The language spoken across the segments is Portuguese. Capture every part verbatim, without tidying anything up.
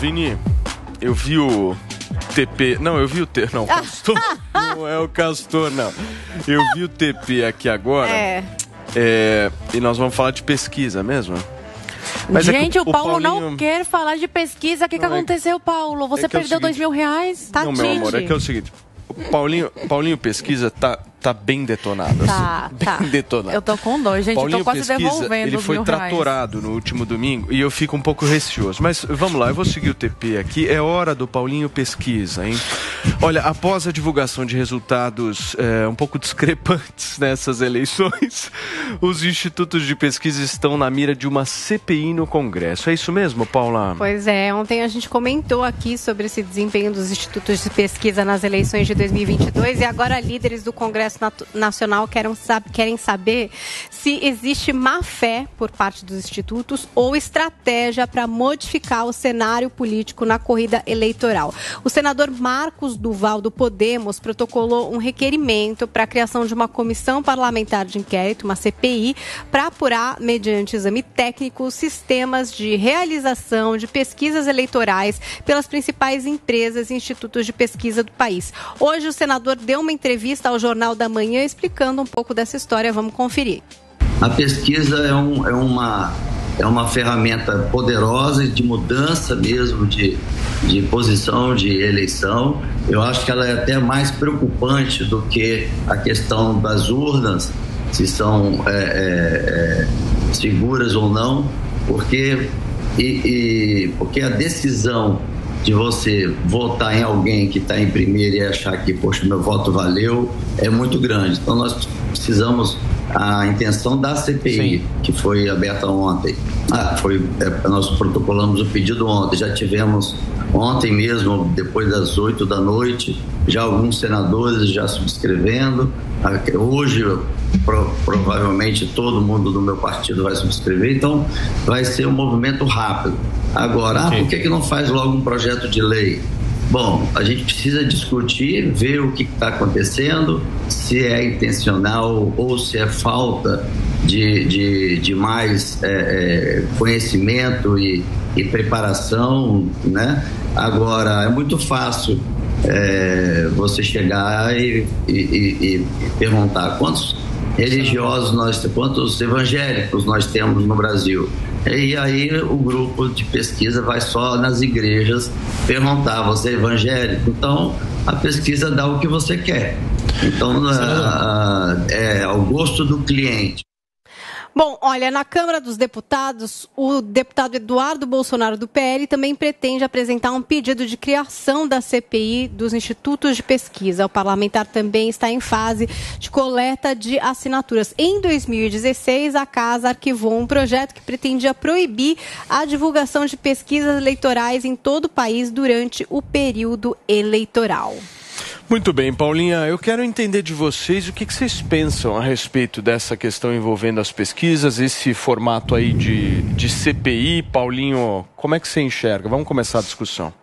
Vini, eu vi o T P... Não, eu vi o T... Não, Castor. Não é o Castor, não. Eu vi o T P aqui agora. É. É, e nós vamos falar de pesquisa mesmo? Mas Gente, é o, o Paulo Paulinho... não quer falar de pesquisa. O que, que aconteceu, Paulo? Você é perdeu dois mil reais? Tá, não, meu amor, é que é o seguinte. O Paulinho, Paulinho Pesquisa tá, tá bem detonado. Tá, assim, tá. Bem detonado. Eu tô com dor, gente. Paulinho Eu tô quase Pesquisa, devolvendo ele os foi mil tratorado reais. no último domingo e eu fico um pouco receoso. Mas vamos lá, eu vou seguir o T P aqui. É hora do Paulinho Pesquisa, hein? Olha, após a divulgação de resultados é, um pouco discrepantes nessas eleições, os institutos de pesquisa estão na mira de uma C P I no Congresso. É isso mesmo, Paula? Pois é, ontem a gente comentou aqui sobre esse desempenho dos institutos de pesquisa nas eleições de dois mil e vinte e dois e agora líderes do Congresso Nacional querem, querem saber se existe má fé por parte dos institutos ou estratégia para modificar o cenário político na corrida eleitoral. O senador Marcos Duval, do Podemos, protocolou um requerimento para a criação de uma comissão parlamentar de inquérito, uma C P I, para apurar, mediante exame técnico, os sistemas de realização de pesquisas eleitorais pelas principais empresas e institutos de pesquisa do país. Hoje, o senador deu uma entrevista ao Jornal da Manhã explicando um pouco dessa história. Vamos conferir. A pesquisa é, um, é, uma, é uma ferramenta poderosa de mudança mesmo de, de posição de eleição. Eu acho que ela é até mais preocupante do que a questão das urnas, se são é, é, é, seguras ou não, porque, e, e, porque a decisão de você votar em alguém que está em primeiro e achar que, poxa, meu voto valeu, é muito grande. Então, nós precisamos, a intenção da C P I, Sim. que foi aberta ontem, ah, foi, é, nós protocolamos o pedido ontem, já tivemos ontem mesmo, depois das oito da noite, já alguns senadores já subscrevendo, hoje pro, provavelmente todo mundo do meu partido vai subscrever, então vai ser um movimento rápido. Agora, okay. ah, por que, que não faz logo um projeto de lei? Bom, a gente precisa discutir, ver o que está acontecendo, se é intencional ou se é falta de, de, de mais é, é, conhecimento e, e preparação, né? Agora, é muito fácil é, você chegar e, e, e, e perguntar quantos religiosos nós, quantos evangélicos nós temos no Brasil. E aí o grupo de pesquisa vai só nas igrejas perguntar, você é evangélico? Então a pesquisa dá o que você quer. Então a, a, é ao gosto do cliente. Bom, olha, na Câmara dos Deputados, o deputado Eduardo Bolsonaro, do P L, também pretende apresentar um pedido de criação da C P I dos institutos de pesquisa. O parlamentar também está em fase de coleta de assinaturas. Em dois mil e dezesseis, a Casa arquivou um projeto que pretendia proibir a divulgação de pesquisas eleitorais em todo o país durante o período eleitoral. Muito bem, Paulinha, eu quero entender de vocês o que, que vocês pensam a respeito dessa questão envolvendo as pesquisas, esse formato aí de, de C P I. Paulinho, como é que você enxerga? Vamos começar a discussão.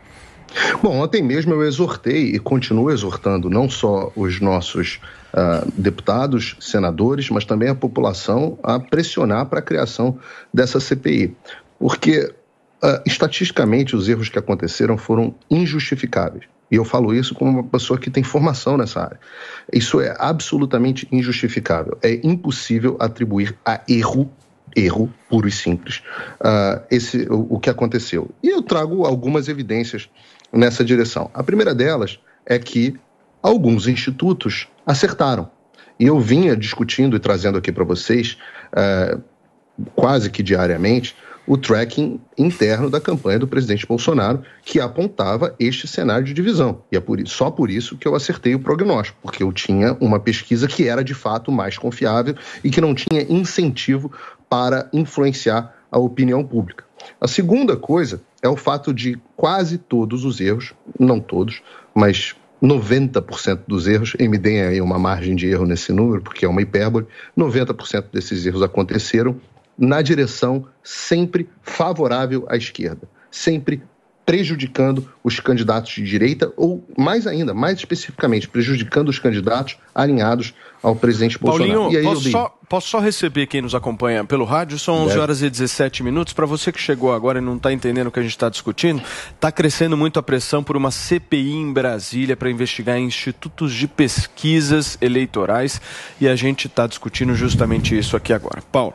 Bom, ontem mesmo eu exortei e continuo exortando não só os nossos uh, deputados, senadores, mas também a população a pressionar para a criação dessa C P I, porque uh, estatisticamente os erros que aconteceram foram injustificáveis. E eu falo isso como uma pessoa que tem formação nessa área. Isso é absolutamente injustificável. É impossível atribuir a erro, erro puro e simples, uh, esse, o, o que aconteceu. E eu trago algumas evidências nessa direção. A primeira delas é que alguns institutos acertaram. E eu vinha discutindo e trazendo aqui para vocês, uh, quase que diariamente, o tracking interno da campanha do presidente Bolsonaro, que apontava este cenário de divisão. E é por isso, só por isso que eu acertei o prognóstico, porque eu tinha uma pesquisa que era de fato mais confiável e que não tinha incentivo para influenciar a opinião pública. A segunda coisa é o fato de quase todos os erros, não todos, mas noventa por cento dos erros, e me deem aí uma margem de erro nesse número, porque é uma hipérbole, noventa por cento desses erros aconteceram na direção sempre favorável à esquerda, sempre prejudicando os candidatos de direita ou, mais ainda, mais especificamente, prejudicando os candidatos alinhados ao presidente Bolsonaro. Paulinho, e aí, posso, só, posso só receber quem nos acompanha pelo rádio? São onze horas e dezessete minutos. Para você que chegou agora e não está entendendo o que a gente está discutindo, está crescendo muito a pressão por uma C P I em Brasília para investigar institutos de pesquisas eleitorais e a gente está discutindo justamente isso aqui agora. Paulo.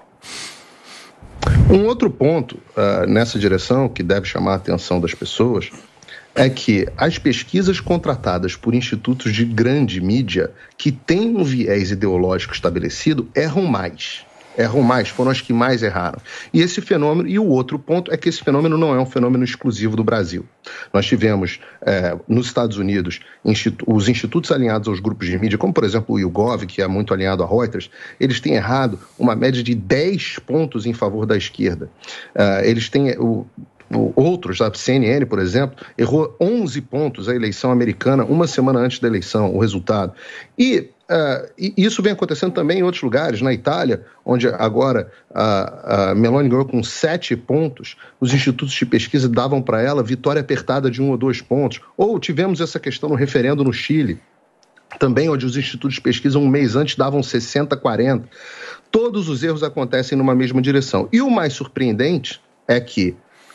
Um outro ponto uh, nessa direção que deve chamar a atenção das pessoas é que as pesquisas contratadas por institutos de grande mídia que têm um viés ideológico estabelecido erram mais. Erram mais, foram as que mais erraram. E esse fenômeno, e o outro ponto é que esse fenômeno não é um fenômeno exclusivo do Brasil. Nós tivemos, é, nos Estados Unidos, institu- os institutos alinhados aos grupos de mídia, como por exemplo o YouGov, que é muito alinhado a Reuters, eles têm errado uma média de dez pontos em favor da esquerda. Uh, eles têm... O, Outros, a C N N, por exemplo, errou onze pontos a eleição americana uma semana antes da eleição, o resultado. E, uh, e isso vem acontecendo também em outros lugares, na Itália, onde agora a, a Meloni ganhou com sete pontos, os institutos de pesquisa davam para ela vitória apertada de um ou dois pontos. Ou tivemos essa questão no referendo no Chile, também onde os institutos de pesquisa um mês antes davam sessenta a quarenta. Todos os erros acontecem numa mesma direção. E o mais surpreendente é que,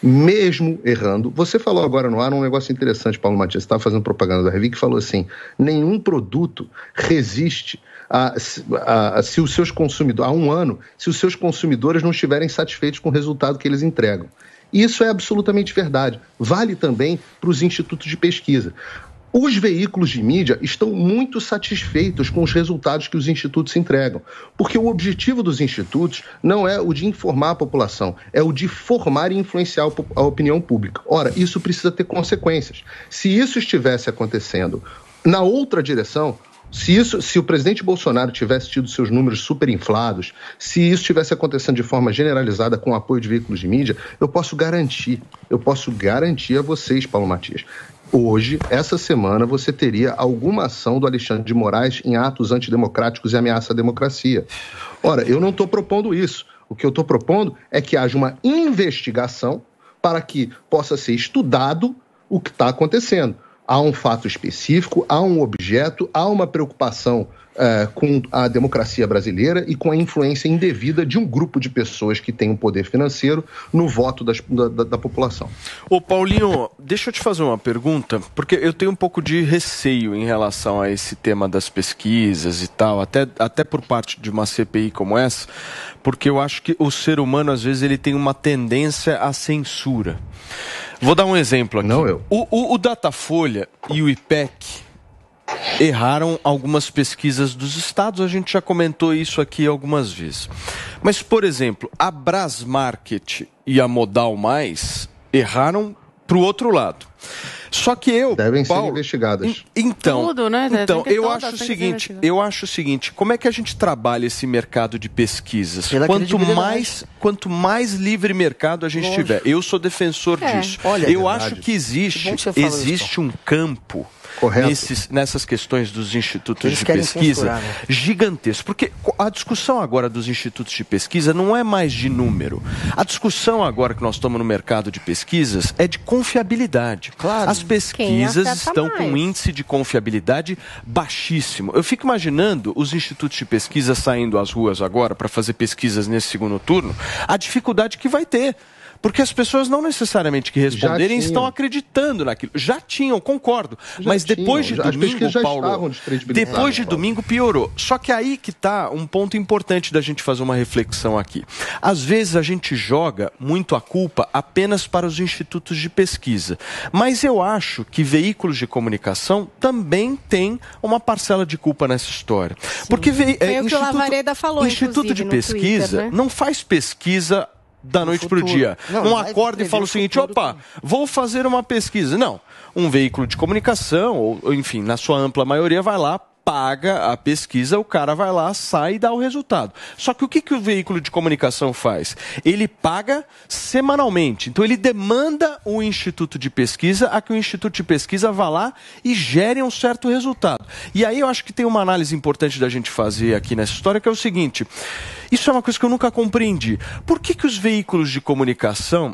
mesmo errando, você falou agora no ar um negócio interessante, Paulo Matias, você estava fazendo propaganda da Revi, que falou assim, nenhum produto resiste a, a, a, se os seus consumidores, há um ano, se os seus consumidores não estiverem satisfeitos com o resultado que eles entregam. Isso é absolutamente verdade. Vale também para os institutos de pesquisa. Os veículos de mídia estão muito satisfeitos com os resultados que os institutos entregam, porque o objetivo dos institutos não é o de informar a população, é o de formar e influenciar a opinião pública. Ora, isso precisa ter consequências. Se isso estivesse acontecendo na outra direção, se, isso, se o presidente Bolsonaro tivesse tido seus números superinflados, se isso estivesse acontecendo de forma generalizada com o apoio de veículos de mídia, eu posso garantir, eu posso garantir a vocês, Paulo Matias, hoje, essa semana, você teria alguma ação do Alexandre de Moraes em atos antidemocráticos e ameaça à democracia. Ora, eu não estou propondo isso. O que eu estou propondo é que haja uma investigação para que possa ser estudado o que está acontecendo. Há um fato específico, há um objeto, há uma preocupação é, com a democracia brasileira e com a influência indevida de um grupo de pessoas que tem um poder financeiro no voto das, da, da população. Ô Paulinho, deixa eu te fazer uma pergunta, porque eu tenho um pouco de receio em relação a esse tema das pesquisas e tal, até, até por parte de uma C P I como essa, porque eu acho que o ser humano, às vezes, ele tem uma tendência à censura. Vou dar um exemplo aqui. Não eu. O, o, o Datafolha e o I P E C erraram algumas pesquisas dos estados, a gente já comentou isso aqui algumas vezes. Mas, por exemplo, a Brasmarket e a Modal Mais erraram para o outro lado. Só que eu, devem Paulo, ser investigadas. Então, Tudo, né? então eu acho o seguinte, eu acho o seguinte, como é que a gente trabalha esse mercado de pesquisas? Pela Quanto mais, quanto mais livre mercado a gente Lógico. tiver, eu sou defensor É. disso. Olha, eu é verdade. acho que existe, Que bom que você fala existe isso, um campo Correto. nesses, nessas questões dos institutos Eles de querem pesquisa censurar, né? gigantesco. Porque a discussão agora dos institutos de pesquisa não é mais de número. A discussão agora que nós estamos no mercado de pesquisas é de confiabilidade. Claro. As pesquisas acerta estão com mais? um índice de confiabilidade baixíssimo. Eu fico imaginando os institutos de pesquisa saindo às ruas agora para fazer pesquisas nesse segundo turno, a dificuldade que vai ter. Porque as pessoas não necessariamente que responderem Já estão tinham. acreditando naquilo. Já tinham, concordo. Já mas depois tinham. de As domingo, pesquisas já Paulo, estavam descredibilizadas, depois de Paulo. domingo piorou. Só que aí que está um ponto importante da gente fazer uma reflexão aqui. Às vezes a gente joga muito a culpa apenas para os institutos de pesquisa. Mas eu acho que veículos de comunicação também têm uma parcela de culpa nessa história. Porque ve- Foi é, o que o Lavareda falou, Instituto inclusive, de no pesquisa Twitter, né? não faz pesquisa da No noite para o futuro. dia. Não, Não vai acorda e prever fala o o seguinte, futuro opa, também. vou fazer uma pesquisa. Não, um veículo de comunicação, ou ou, enfim, na sua ampla maioria, vai lá, paga a pesquisa, o cara vai lá, sai e dá o resultado. Só que o que, que o veículo de comunicação faz? Ele paga semanalmente. Então ele demanda o Instituto de Pesquisa a que o Instituto de Pesquisa vá lá e gere um certo resultado. E aí eu acho que tem uma análise importante da gente fazer aqui nessa história, que é o seguinte, isso é uma coisa que eu nunca compreendi. Por que, que os veículos de comunicação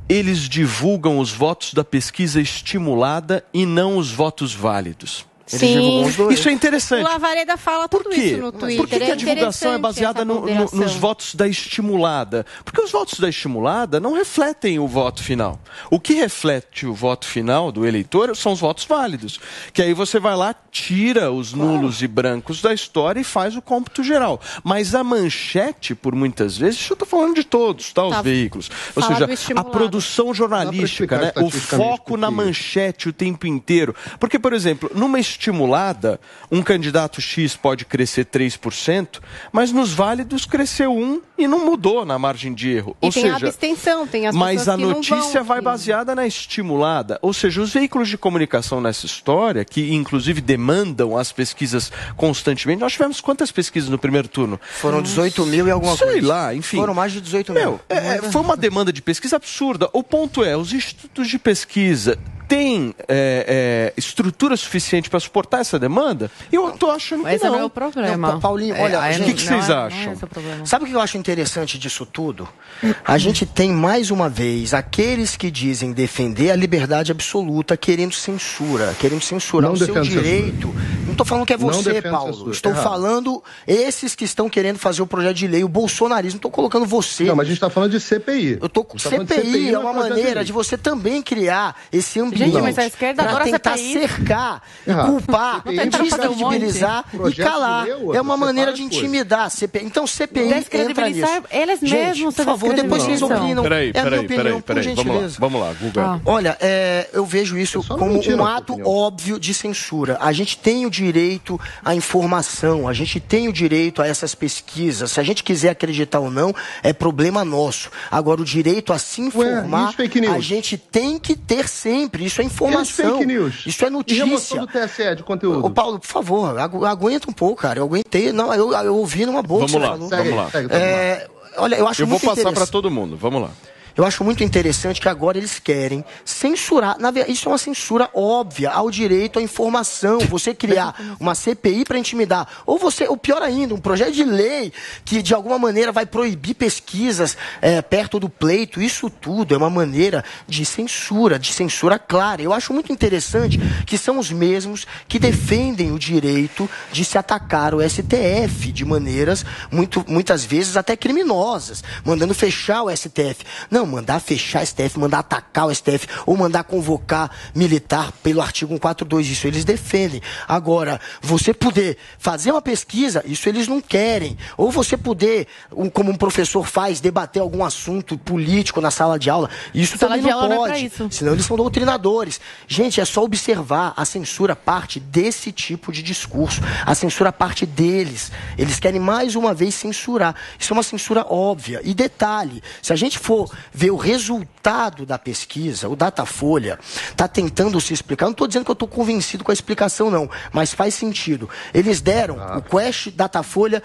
eles divulgam os votos da pesquisa estimulada e não os votos válidos. Sim. Isso é interessante. O Lavareda fala tudo Por quê? isso no Twitter. Por que, que a é divulgação é baseada no, no, nos votos da estimulada? Porque os votos da estimulada não refletem o voto final. O que reflete o voto final do eleitor são os votos válidos. Que aí você vai lá, tira os nulos e brancos da história e faz o cômputo geral. Mas a manchete, por muitas vezes, isso eu estou falando de todos, tá? Os tá. veículos. Ou seja, a produção jornalística, né? O foco na manchete o tempo inteiro. Porque, por exemplo, numa estimulada, um candidato X pode crescer três por cento, mas nos válidos cresceu um e não mudou na margem de erro. E ou tem seja, a abstenção, tem as mas a que notícia não vão, vai baseada na estimulada. Ou seja, os veículos de comunicação nessa história, que inclusive demandam as pesquisas constantemente. Nós tivemos quantas pesquisas no primeiro turno? Foram dezoito mil e alguma Sei coisa. Sei lá, enfim. Foram mais de dezoito mil. Meu, é, foi uma demanda de pesquisa absurda. O ponto é, os institutos de pesquisa tem é, é, estrutura suficiente para suportar essa demanda? Eu estou achando Mas que não. Mas não é o problema. Não, Paulinho, olha, é, gente, o que, que vocês não é, acham? Não é Sabe o que eu acho interessante disso tudo? A gente tem, mais uma vez, aqueles que dizem defender a liberdade absoluta querendo censura, querendo censurar não o seu direito. Censura. Não estou falando que é você, Paulo. Censura. Estou Errado. falando esses que estão querendo fazer o projeto de lei, o bolsonarismo. Estou colocando você. Não, mas a gente está falando de C P I. Eu tô com C P I, C P I é uma maneira de, de você também criar esse ambiente. Gente, mas a esquerda para agora tentar C P I... cercar, e culpar, e descredibilizar um e calar. Lei, é uma maneira de intimidar. C P I. Então, C P I entra nisso. Eles mesmos, gente, por favor, depois vocês opinam. Peraí, é a minha peraí, opinião, peraí, peraí. por Vamos lá, vamos lá, Guga. Ah. Olha, é, eu vejo isso como um ato óbvio de censura. A gente tem o direito à informação, a gente tem o direito a essas pesquisas. Se a gente quiser acreditar ou não, é problema nosso. Agora, o direito a se informar, Ué, a gente tem que ter sempre. Isso é informação. Fake news. Isso é notícia. E remoção do T S E de conteúdo? Ô, Paulo, por favor, agu aguenta um pouco, cara. Eu aguentei. Não, eu, eu ouvi numa boa. Vamos lá, vamos segue, lá. Segue, é, olha, eu acho eu muito vou passar para todo mundo. Vamos lá. Eu acho muito interessante que agora eles querem censurar. Na verdade, isso é uma censura óbvia ao direito à informação. Você criar uma C P I para intimidar. Ou você, ou pior ainda, um projeto de lei que de alguma maneira vai proibir pesquisas é, perto do pleito. Isso tudo é uma maneira de censura, de censura clara. Eu acho muito interessante que são os mesmos que defendem o direito de se atacar o S T F de maneiras muito, muitas vezes até criminosas, mandando fechar o S T F. Não, mandar fechar o S T F, mandar atacar o S T F, ou mandar convocar militar pelo artigo cento e quarenta e dois. Isso eles defendem. Agora, você poder fazer uma pesquisa, isso eles não querem. Ou você poder, um, como um professor faz, debater algum assunto político na sala de aula, isso sala também não pode. Não é isso. Senão eles são doutrinadores. Gente, é só observar. A censura parte desse tipo de discurso. A censura parte deles. Eles querem mais uma vez censurar. Isso é uma censura óbvia. E detalhe, se a gente for ver o resultado da pesquisa, o Datafolha está tentando se explicar. Não estou dizendo que eu estou convencido com a explicação, não, mas faz sentido. Eles deram, ah. o Quest, Datafolha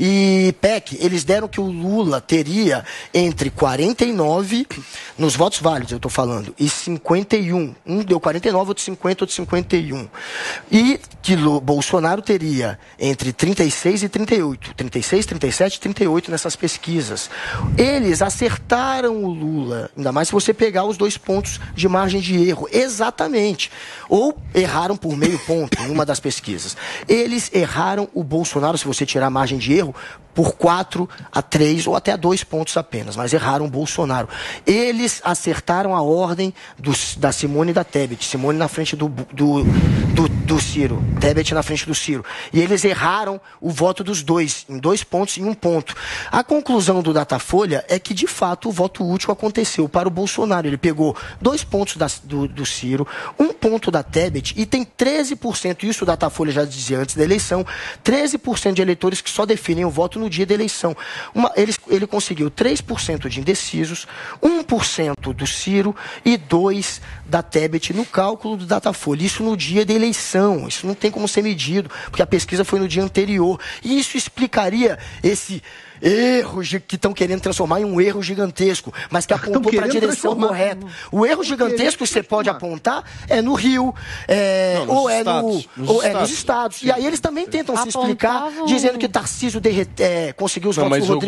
e P E C, eles deram que o Lula teria entre quarenta e nove, nos votos válidos eu estou falando, e cinquenta e um. Um deu quarenta e nove, outro cinquenta, outro cinquenta e um. E que o Bolsonaro teria entre trinta e seis e trinta e oito. trinta e seis, trinta e sete, trinta e oito nessas pesquisas. Eles acertaram o Lula, ainda mais se você pegar os dois pontos de margem de erro, exatamente, ou erraram por meio ponto em uma das pesquisas. Eles erraram o Bolsonaro, se você tirar a margem de erro, por quatro a três ou até a dois pontos apenas, mas erraram o Bolsonaro. Eles acertaram a ordem do, da Simone e da Tebet, Simone na frente do, do, do, do Ciro, Tebet na frente do Ciro, e eles erraram o voto dos dois, em dois pontos e um ponto. A conclusão do Datafolha é que, de fato, o voto útil aconteceu para o Bolsonaro. Ele pegou dois pontos da, do, do Ciro, um ponto da Tebet, e tem treze por cento, isso o Datafolha já dizia antes da eleição, treze por cento de eleitores que só definem o voto no dia da eleição. Uma, ele, ele conseguiu três por cento de indecisos, um por cento do Ciro e dois por cento da Tebet no cálculo do Datafolha. Isso no dia da eleição. Isso não tem como ser medido, porque a pesquisa foi no dia anterior. E isso explicaria esse erro que estão querendo transformar em um erro gigantesco, mas que apontou para a direção correta. O erro gigantesco que você pode apontar é no Rio, é, não, ou, é estados, no, nos ou estados. é nos estados. Sim. E aí eles também tentam Apontavam... se explicar, dizendo que Tarcísio derrete, é, conseguiu os não, votos do Rodrigo, Guga, que derreteu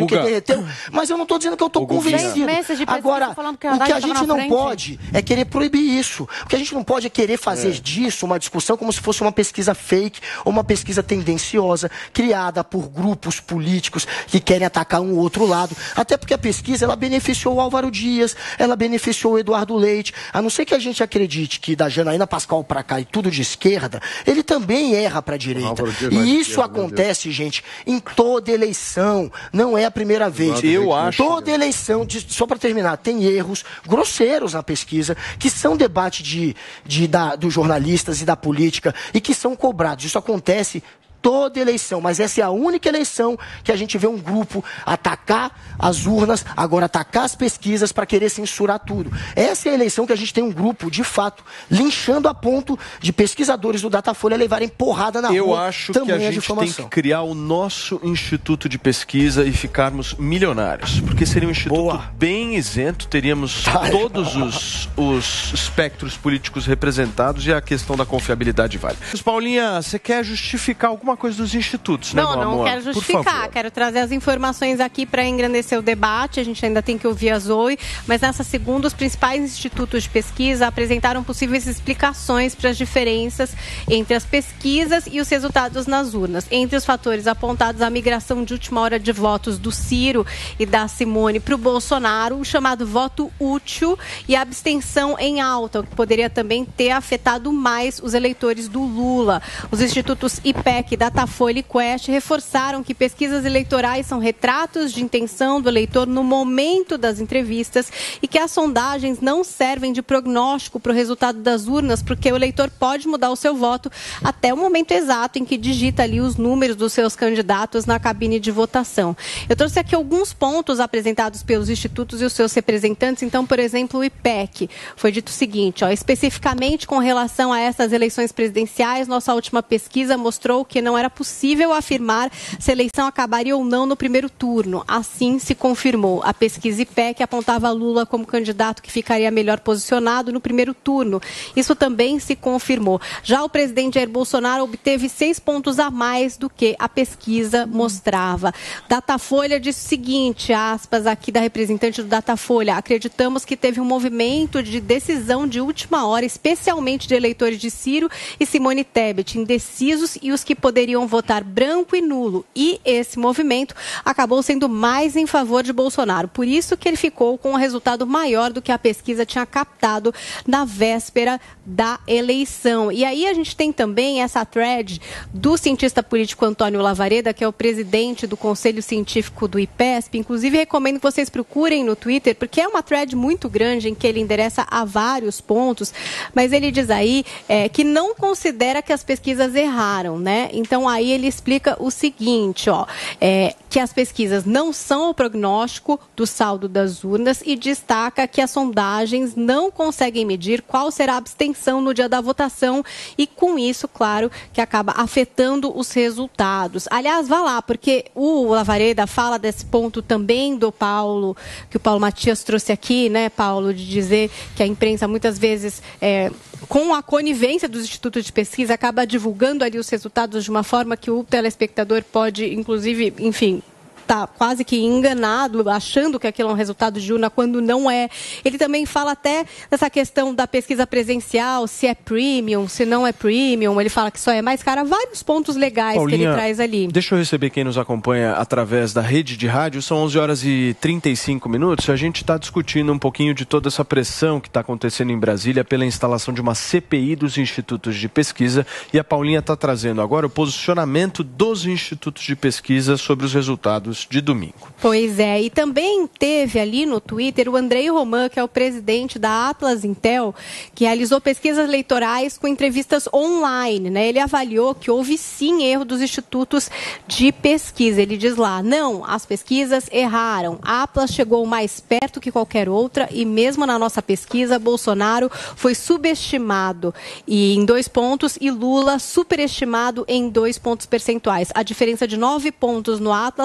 comprometeu. Mas eu não estou dizendo que eu estou convencido. Agora, que o que a gente não frente. pode é querer proibir isso. O que a gente não pode é querer fazer é. disso uma discussão como se fosse uma pesquisa fake ou uma pesquisa tendenciosa, criada por grupos políticos que querem atacar um ou outro lado. Até porque a pesquisa, ela beneficiou o Álvaro Dias, ela beneficiou o Eduardo Leite. A não ser que a gente acredite que da Janaína Pascoal para cá e tudo de esquerda, ele também erra para a direita. E isso acontece, gente, em toda eleição. Não é a primeira vez. Eu acho. Toda eleição, de, só para terminar, tem erros grosseiros na pesquisa, que são debate de, de, da, dos jornalistas e da política, e que são cobrados. Isso acontece toda eleição, mas essa é a única eleição que a gente vê um grupo atacar as urnas, agora atacar as pesquisas para querer censurar tudo. Essa é a eleição que a gente tem um grupo, de fato, linchando a ponto de pesquisadores do Datafolha levarem porrada na Eu rua. Eu acho que a gente tem que criar o nosso instituto de pesquisa e ficarmos milionários, porque seria um instituto Boa. bem isento, teríamos todos os, os espectros políticos representados e a questão da confiabilidade vale. Mas, Paulinha, você quer justificar alguma coisa dos institutos, né, Não, meu não amor? quero justificar, quero trazer as informações aqui para engrandecer o debate, a gente ainda tem que ouvir a Zoe, mas nessa segunda, os principais institutos de pesquisa apresentaram possíveis explicações para as diferenças entre as pesquisas e os resultados nas urnas. Entre os fatores apontados, a migração de última hora de votos do Ciro e da Simone para o Bolsonaro, o chamado voto útil e a abstenção em alta, o que poderia também ter afetado mais os eleitores do Lula. Os institutos I P E C, Datafolha e Quest reforçaram que pesquisas eleitorais são retratos de intenção do eleitor no momento das entrevistas e que as sondagens não servem de prognóstico para o resultado das urnas, porque o eleitor pode mudar o seu voto até o momento exato em que digita ali os números dos seus candidatos na cabine de votação. Eu trouxe aqui alguns pontos apresentados pelos institutos e os seus representantes. Então, por exemplo, o I P E C foi dito o seguinte, ó, especificamente com relação a essas eleições presidenciais, nossa última pesquisa mostrou que não era possível afirmar se a eleição acabaria ou não no primeiro turno. Assim se confirmou. A pesquisa I P E C apontava Lula como candidato que ficaria melhor posicionado no primeiro turno. Isso também se confirmou. Já o presidente Jair Bolsonaro obteve seis pontos a mais do que a pesquisa mostrava. Datafolha disse o seguinte, aspas aqui da representante do Datafolha, acreditamos que teve um movimento de decisão de última hora, especialmente de eleitores de Ciro e Simone Tebet, indecisos e os que poderiam votar branco e nulo. E esse movimento acabou sendo mais em favor de Bolsonaro. Por isso que ele ficou com um resultado maior do que a pesquisa tinha captado na véspera da eleição. E aí a gente tem também essa thread do cientista político Antônio Lavareda, que é o presidente do Conselho Científico do IPESP. Inclusive, recomendo que vocês procurem no Twitter, porque é uma thread muito grande em que ele endereça a vários pontos, mas ele diz aí é, que não considera que as pesquisas erraram, né? Então, aí ele explica o seguinte, ó, é, que as pesquisas não são o prognóstico do saldo das urnas e destaca que as sondagens não conseguem medir qual será a abstenção no dia da votação e, com isso, claro, que acaba afetando os resultados. Aliás, vá lá, porque o Lavareda fala desse ponto também do Paulo, que o Paulo Matias trouxe aqui, né, Paulo, de dizer que a imprensa muitas vezes, é, com a conivência dos institutos de pesquisa, acaba divulgando ali os resultados de uma forma que o telespectador pode, inclusive, enfim, está quase que enganado, achando que aquilo é um resultado de urna, quando não é. Ele também fala até dessa questão da pesquisa presencial, se é premium, se não é premium, ele fala que só é mais cara, vários pontos legais, Paulinha, que ele traz ali. Deixa eu receber quem nos acompanha através da rede de rádio, são onze horas e trinta e cinco minutos, a gente está discutindo um pouquinho de toda essa pressão que está acontecendo em Brasília pela instalação de uma C P I dos institutos de pesquisa, e a Paulinha está trazendo agora o posicionamento dos institutos de pesquisa sobre os resultados de domingo. Pois é, e também teve ali no Twitter o Andrei Roman, que é o presidente da Atlas Intel, que realizou pesquisas eleitorais com entrevistas online, né? Ele avaliou que houve sim erro dos institutos de pesquisa. Ele diz lá, não, as pesquisas erraram. A Atlas chegou mais perto que qualquer outra e mesmo na nossa pesquisa, Bolsonaro foi subestimado e em dois pontos e Lula superestimado em dois pontos percentuais. A diferença de nove pontos no Atlas acabou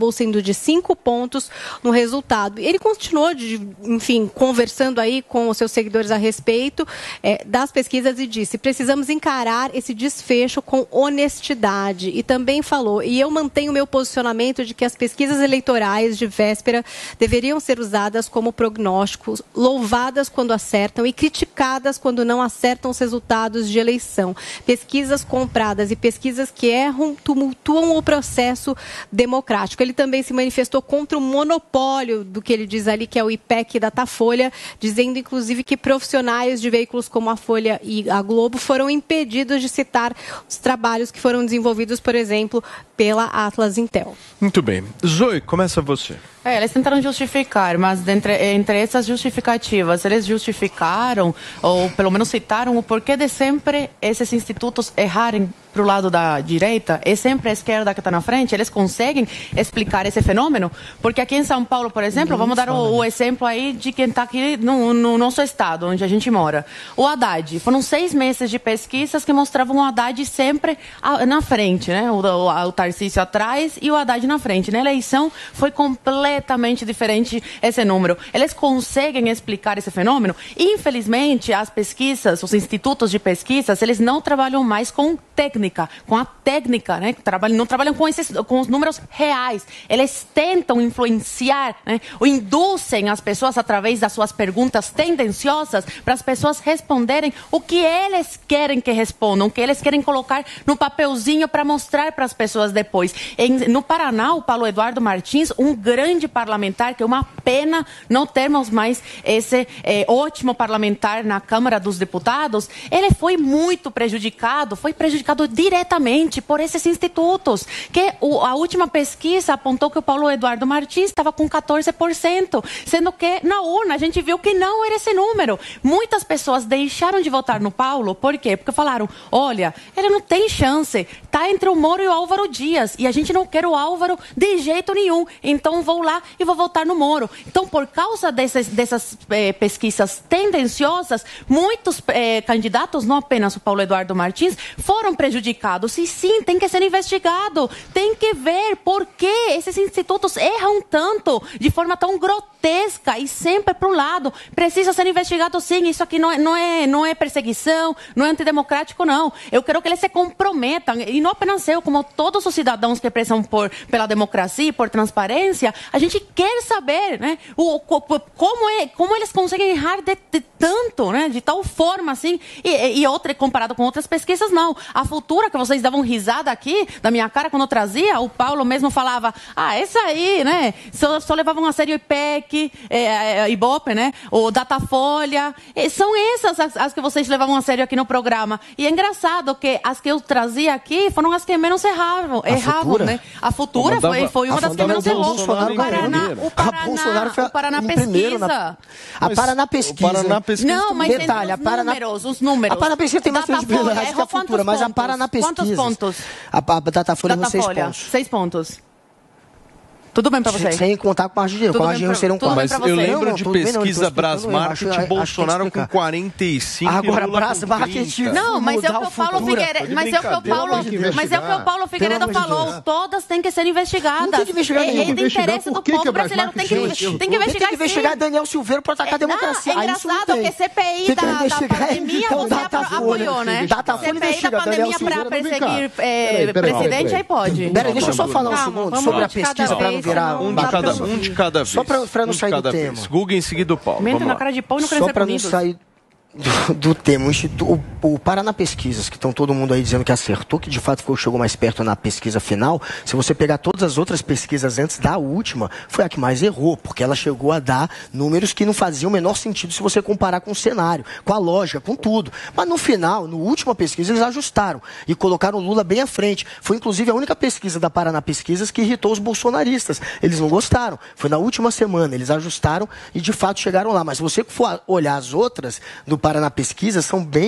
acabou sendo de cinco pontos no resultado. Ele continuou, de, enfim, conversando aí com os seus seguidores a respeito é, das pesquisas e disse: precisamos encarar esse desfecho com honestidade. E também falou: e eu mantenho meu posicionamento de que as pesquisas eleitorais de véspera deveriam ser usadas como prognósticos, louvadas quando acertam e criticadas quando não acertam os resultados de eleição. Pesquisas compradas e pesquisas que erram tumultuam o processo democrático. Ele também se manifestou contra o monopólio do que ele diz ali, que é o I P E C e Datafolha, dizendo inclusive que profissionais de veículos como a Folha e a Globo foram impedidos de citar os trabalhos que foram desenvolvidos, por exemplo, pela Atlas Intel. Muito bem. Zoe, começa você. É, eles tentaram justificar, mas entre, entre essas justificativas, eles justificaram, ou pelo menos citaram, o porquê de sempre esses institutos errarem para o lado da direita, e sempre a esquerda que está na frente. Eles conseguem explicar esse fenômeno? Porque aqui em São Paulo, por exemplo, vamos dar o, o exemplo aí de quem está aqui no, no nosso estado, onde a gente mora. O Haddad. Foram seis meses de pesquisas que mostravam o Haddad sempre na frente, né? O, o, o Tarcísio atrás e o Haddad na frente. Na eleição foi completamente diferente esse número. Eles conseguem explicar esse fenômeno? Infelizmente, as pesquisas, os institutos de pesquisas, eles não trabalham mais com técnicas, com a técnica, né? Trabalham, não trabalham com, esses, com os números reais. Eles tentam influenciar, né? Ou induzem as pessoas através das suas perguntas tendenciosas para as pessoas responderem o que eles querem que respondam, o que eles querem colocar no papelzinho para mostrar para as pessoas depois. Em, no Paraná, o Paulo Eduardo Martins, um grande parlamentar, que é uma pena não termos mais esse é, ótimo parlamentar na Câmara dos Deputados, ele foi muito prejudicado, foi prejudicado diretamente por esses institutos, que o, a última pesquisa apontou que o Paulo Eduardo Martins estava com quatorze por cento, sendo que na urna a gente viu que não era esse número. Muitas pessoas deixaram de votar no Paulo, por quê? Porque falaram: olha, ele não tem chance, está entre o Moro e o Álvaro Dias, e a gente não quer o Álvaro de jeito nenhum, então vou lá e vou votar no Moro. Então, por causa dessas, dessas eh, pesquisas tendenciosas, muitos eh, candidatos, não apenas o Paulo Eduardo Martins, foram prejudicados. E sim, tem que ser investigado. Tem que ver por que esses institutos erram tanto, de forma tão grotesca e sempre para o lado. Precisa ser investigado, sim. Isso aqui não é, não, é, não é perseguição, não é antidemocrático, não. Eu quero que eles se comprometam, e não apenas eu, como todos os cidadãos que prezam por, pela democracia e por transparência, a gente quer saber, né, o, como, é, como eles conseguem errar de, de tanto, né, de tal forma, assim, e, e outra, comparado com outras pesquisas, não. A Futura, que vocês davam risada aqui da minha cara quando eu trazia, o Paulo mesmo falava: ah, essa aí, né, só, só levavam a sério o I P E C, é, Ibope, né, o Datafolha, e são essas as, as que vocês levavam a sério aqui no programa. E é engraçado que as que eu trazia aqui foram as que menos erravam, erravam, né. A Futura mandava, foi, foi uma das que menos errou. O Paraná, o Paraná, o Paraná Pesquisa. Na, a Paraná Pesquisa. O Paraná Pesquisa. Não, mas detalhe, os números, os números. A Paraná Pesquisa tem mais credibilidade que a Futura, mas a Paraná Pesquisa. Quantos pontos? A, a Datafolha nos seis pontos. Seis pontos. Tudo bem pra você? Sem contar com a margem de erro. Com a margem de erro seriam quatro. Mas eu lembro não, de pesquisa Brasmarket, Bolsonaro com quarenta e cinco. Agora, Brasmarket... Não, mas é o que o Paulo Figueiredo... Mas é o que o Paulo, mas é o que o Paulo Figueiredo falou. Todas têm que ser investigadas. Não tem que investigar nenhum. É de interesse do povo brasileiro. Tem que investigar, tem que investigar Daniel Silveira pra atacar a democracia. É engraçado que C P I da pandemia você apoiou, né? C P I da pandemia pra perseguir presidente, aí pode. Peraí, deixa eu só falar um segundo sobre a pesquisa pra não virar um de cada, um de cada vez. Só para não um sair do tema. Guga em seguida o Paulo. Menta na cara de pau e não quero Só para não sair do, do tema. O, Instituto, o, o Paraná Pesquisas, que estão todo mundo aí dizendo que acertou, que de fato foi, chegou mais perto na pesquisa final, se você pegar todas as outras pesquisas antes da última, foi a que mais errou, porque ela chegou a dar números que não faziam o menor sentido se você comparar com o cenário, com a lógica, com tudo. Mas no final, no última pesquisa, eles ajustaram e colocaram o Lula bem à frente. Foi inclusive a única pesquisa da Paraná Pesquisas que irritou os bolsonaristas. Eles não gostaram. Foi na última semana, eles ajustaram e de fato chegaram lá. Mas se você for olhar as outras do Paraná Pesquisa, são bem estranhas.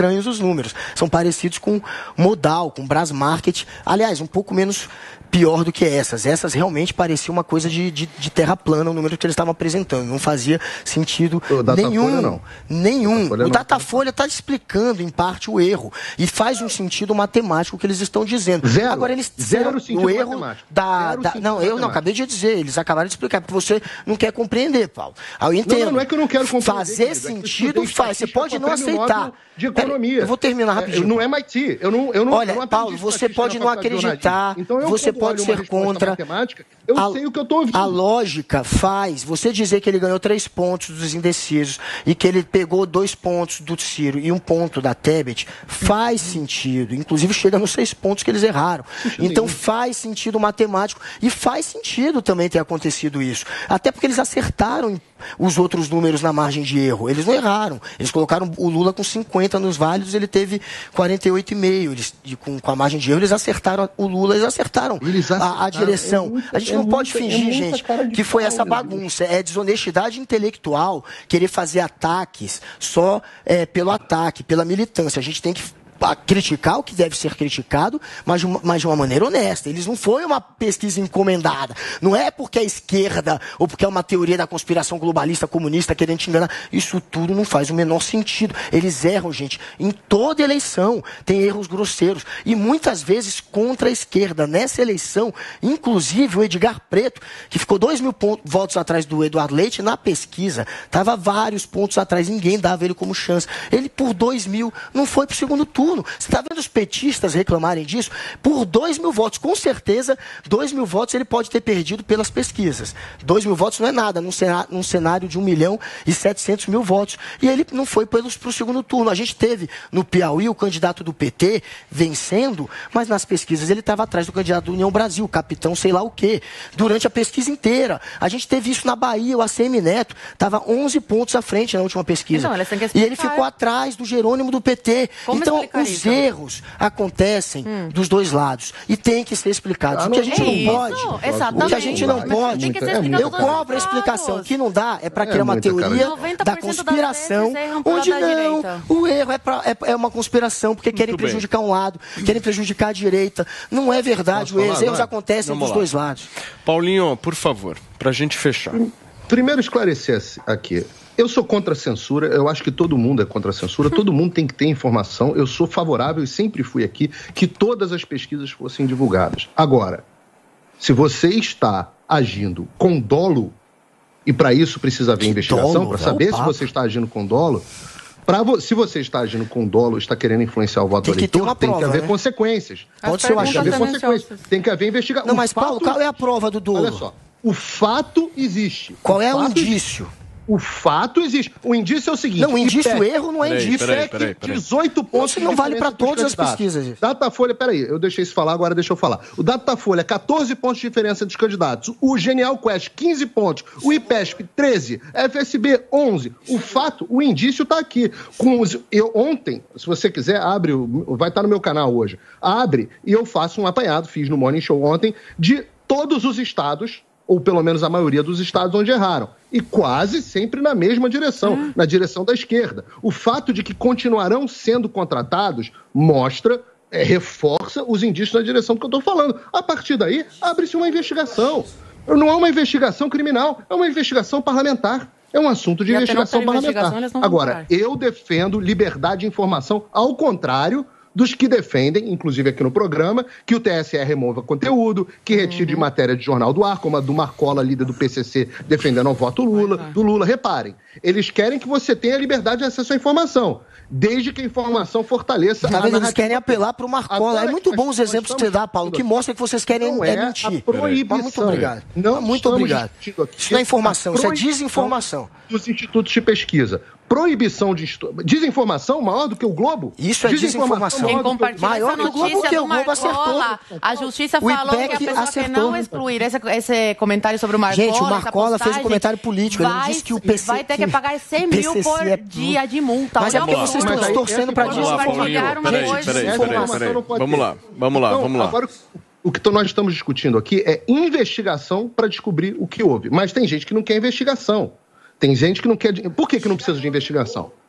estranhos os números. São parecidos com Modal, com Brasmarket. Aliás, um pouco menos pior do que essas. Essas realmente pareciam uma coisa de, de, de terra plana, o número que eles estavam apresentando. Não fazia sentido o nenhum. Não. Nenhum. Datafolha o Datafolha está explicando, em parte, o erro. E faz um sentido matemático que eles estão dizendo. Zero. Agora, eles Zero o erro matemático. da... Zero da não, eu não acabei de dizer. Eles acabaram de explicar, porque você não quer compreender, Paulo. Eu entendo. Não, não, não é que eu não quero compreender. Fazer querido, sentido é faz. Você pode não aceitar. De economia. Eu vou terminar rapidinho. É, não é M I T. Eu não, eu não, Olha, eu não Paulo, você pode não acreditar. Então, eu, você pode ser contra. Eu a, sei o que eu estou ouvindo. A lógica faz você dizer que ele ganhou três pontos dos indecisos e que ele pegou dois pontos do Ciro e um ponto da Tebet, faz sentido. Inclusive chega nos seis pontos que eles erraram. Então faz sentido matemático e faz sentido também ter acontecido isso. Até porque eles acertaram os outros números na margem de erro. Eles não erraram. Eles colocaram o Lula com cinquenta nos válidos, ele teve quarenta e oito vírgula cinco. Eles, e com, com a margem de erro, eles acertaram o Lula, eles acertaram, eles acertaram a, a direção. É muita, a gente não é pode muita, fingir, é gente, que foi essa bagunça. É desonestidade intelectual querer fazer ataques só é, pelo ataque, pela militância. A gente tem que a criticar o que deve ser criticado, mas de, uma, mas de uma maneira honesta. Eles não foi uma pesquisa encomendada. Não é porque a esquerda ou porque é uma teoria da conspiração globalista comunista querendo te enganar. Isso tudo não faz o menor sentido. Eles erram, gente. Em toda eleição tem erros grosseiros. E muitas vezes contra a esquerda. Nessa eleição, inclusive o Edgar Preto, que ficou dois mil pontos, votos atrás do Eduardo Leite, na pesquisa, estava vários pontos atrás. Ninguém dava ele como chance. Ele, por dois mil, não foi para o segundo turno. Você está vendo os petistas reclamarem disso? Por dois mil votos, com certeza, dois mil votos ele pode ter perdido pelas pesquisas. Dois mil votos não é nada num cenário, num cenário de um milhão e setecentos mil votos. E ele não foi para o segundo turno. A gente teve no Piauí o candidato do P T vencendo, mas nas pesquisas ele estava atrás do candidato do União Brasil, capitão sei lá o quê, durante a pesquisa inteira. A gente teve isso na Bahia, o A C M Neto estava onze pontos à frente na última pesquisa. Então, e ele ficou atrás do Jerônimo do P T. Como então, os isso? erros acontecem hum. dos dois lados e tem que ser explicados. Ah, o que a gente é não isso? pode, Exatamente. o que a gente não pode, tem que ser explicado eu compro a explicação. O que não dá é para criar é uma teoria cara. da conspiração, onde não, o erro é, pra, é, é uma conspiração porque querem Muito prejudicar bem. um lado, querem prejudicar a direita. Não é verdade, os erros agora? acontecem Vamos dos lá. dois lados. Paulinho, por favor, para a gente fechar. Primeiro esclarecer aqui. Eu sou contra a censura, eu acho que todo mundo é contra a censura, todo mundo tem que ter informação. Eu sou favorável e sempre fui aqui que todas as pesquisas fossem divulgadas. Agora, se você está agindo com dolo, e para isso precisa haver investigação, para saber se você está agindo com dolo, pra vo- se você está agindo com dolo, está querendo influenciar o voto Tem que eleitor, ter uma tem prova, que haver né? consequências. Pode ser, eu Tem acho. que haver consequências, tem que haver investigação. Não, mas Paulo, qual é a prova do dolo? Olha só, o fato existe. Qual o é o fato indício? O fato existe. O indício é o seguinte... Não, o indício I P E C, erro não é Peraí, indício. peraí, I P E C, peraí, peraí. dezoito pontos... Isso não vale para todas as candidatos. pesquisas. Datafolha, peraí, eu deixei isso falar, agora deixa eu falar. O Datafolha, catorze pontos de diferença dos candidatos. O Genial Quest, quinze pontos. O IPESP, treze. F S B, onze. O fato, o indício está aqui. Com os, eu, ontem, se você quiser, abre, o- vai estar no meu canal hoje. Abre e eu faço um apanhado, fiz no Morning Show ontem, de todos os estados, ou pelo menos a maioria dos estados onde erraram. E quase sempre na mesma direção, hum. na direção da esquerda. O fato de que continuarão sendo contratados mostra, é, reforça os indícios na direção do que eu estou falando. A partir daí, abre-se uma investigação. Não é uma investigação criminal, é uma investigação parlamentar. É um assunto de e investigação parlamentar. Investigação, Agora, eu defendo liberdade de informação, ao contrário dos que defendem, inclusive aqui no programa, que o T S E remova conteúdo, que retire uhum. matéria de jornal do ar, como a do Marcola, líder do P C C, defendendo o voto Lula, do Lula. Reparem, eles querem que você tenha liberdade de acesso à informação, desde que a informação fortaleça Tá a vendo? Eles narrativa. querem apelar para o Marcola. Agora, É muito bom nós- os exemplos nós que você dá, estamos Paulo, que mostra que vocês querem Não é, é mentir. a proibição. Mas muito obrigado. Não muito estamos obrigado. discutindo aqui Isso não é informação, a isso é proibição desinformação. Dos institutos de pesquisa. Proibição de... estu- Desinformação maior do que o Globo? Isso é desinformação. Quem maior do que o- compartilha Maior essa que o Globo, notícia porque do o Globo acertou. Marcola, a justiça O falou que a IPEC pessoa que acertou. não excluir esse, esse comentário sobre o Marcola, Gente, o essa Marcola fez um postagem, comentário político. Ele não vai, disse que o P C... vai ter que pagar cem mil P C C por é- dia de multa. Mas é Olha porque o vocês absurdo. estão Mas aí, torcendo para essa Vamos lá, compartilhar Paulinho. uma Peraí, coisa. peraí, Essa peraí, informação peraí. não pode Vamos ter. lá, vamos lá, Então, vamos lá. Agora, o que nós estamos discutindo aqui é investigação para descobrir o que houve. Mas tem gente que não quer investigação. Tem gente que não quer... Por que, que não precisa de investigação?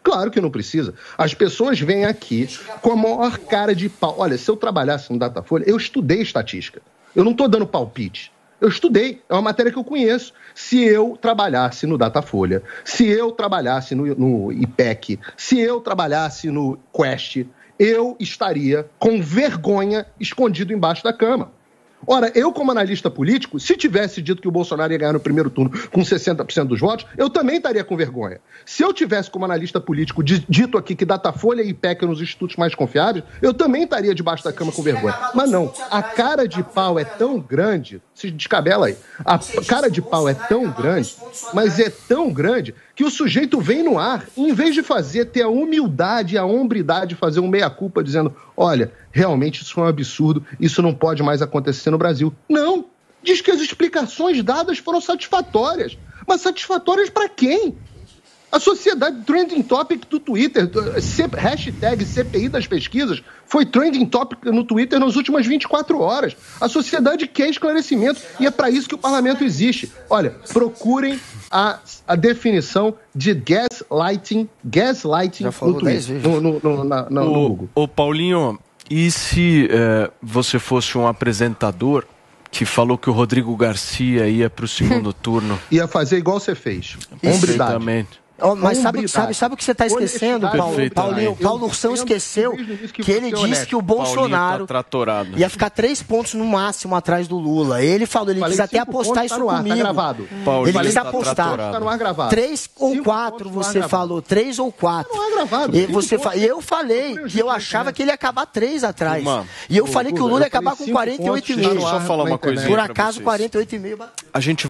Claro que não precisa. As pessoas vêm aqui com a maior cara de pau. Olha, se eu trabalhasse no Datafolha, eu estudei estatística. Eu não estou dando palpite. Eu estudei, é uma matéria que eu conheço. Se eu trabalhasse no Datafolha, se eu trabalhasse no, no I P E C, se eu trabalhasse no Quest, eu estaria com vergonha escondido embaixo da cama. Ora, eu como analista político, se tivesse dito que o Bolsonaro ia ganhar no primeiro turno com sessenta por cento dos votos, eu também estaria com vergonha. Se eu tivesse como analista político dito aqui que Datafolha e I P E C eram os institutos mais confiáveis, eu também estaria debaixo da cama com vergonha. Mas não, a cara de pau é tão grande, se descabela aí, a cara de pau é tão grande, mas é tão grande que o sujeito vem no ar e em vez de fazer, ter a humildade e a hombridade de fazer um meia-culpa dizendo, olha, realmente isso foi um absurdo, isso não pode mais acontecer no Brasil. Não! Diz que as explicações dadas foram satisfatórias. Mas satisfatórias para quem? A sociedade trending topic do Twitter, hashtag C P I das pesquisas, foi trending topic no Twitter nas últimas vinte e quatro horas. A sociedade quer esclarecimento e é para isso que o parlamento existe. Olha, procurem a, a definição de gaslighting, gaslighting no Twitter, no, no, no, na, na, no Google. Ô, Paulinho, e se é, você fosse um apresentador que falou que o Rodrigo Garcia ia para o segundo turno? Ia fazer igual você fez. Hombridade. Oh, mas sabe, sabe, sabe o que você está esquecendo, Paulo? Paulinho, Paulo Ursão esqueceu que ele disse que o Bolsonaro tá ia ficar três pontos no máximo atrás do Lula. Ele falou, ele quis até apostar isso comigo. Tá gravado. Ele quis apostar. Três ou quatro, você falou. Três ou quatro. Não é gravado. E você fa... eu falei que eu achava que ele ia acabar três atrás. E eu falei que o Lula ia acabar com quarenta e oito e meio. Deixa eu só falar uma coisa. Por acaso, quarenta e oito e meio. A gente